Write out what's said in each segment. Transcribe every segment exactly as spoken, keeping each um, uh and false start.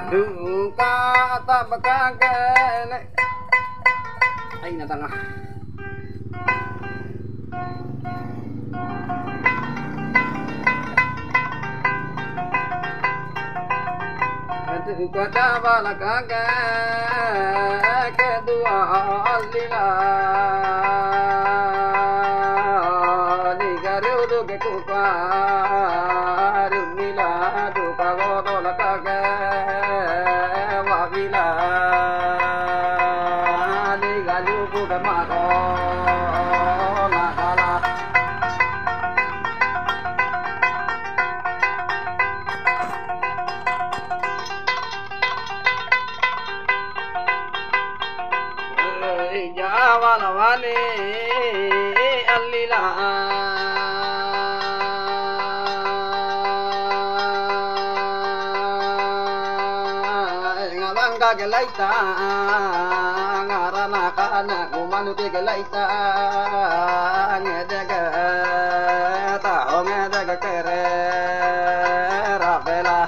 duka tabakagene ay na tanga duka tabalakaga kedua alila digaru duke kuka rumila duka godolakaga wabila digaru buka maro lakala Javala vale allila ngabanga gelaita ngarana kana kumanu te gelaita ngedega ta ngedega kere rafela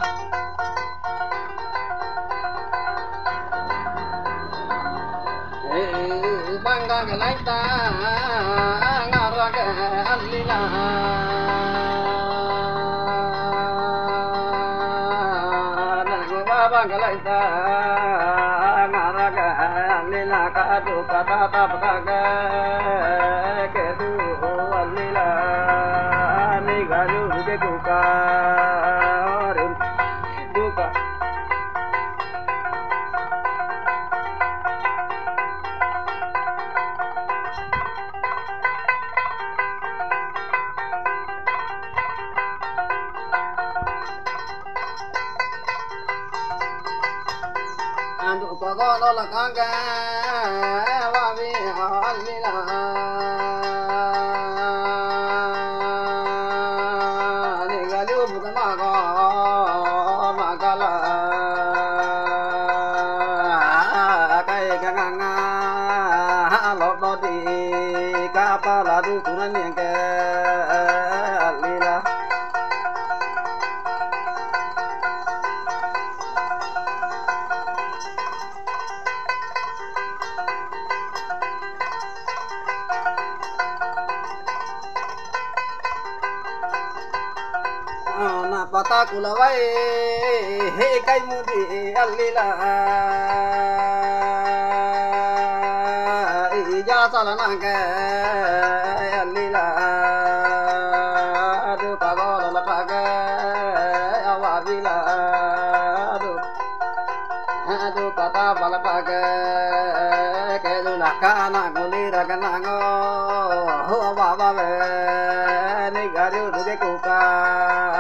bangga gelaita ngaraga allila nagu baba gelaita ngaraga allila kadu kata tapkaga kedu allila nigalu ke duka duka Ando kogono lakanga wabi alila nigalu bukamago magala kai ganga lodo di kapala du tunanyenge alila na pata kulawai he kai mudi allila ija salana ke allila adu kagol lapage awabila adu adu kata balapage ke dulakana gulira ganango ho baba be ni garu duge kuka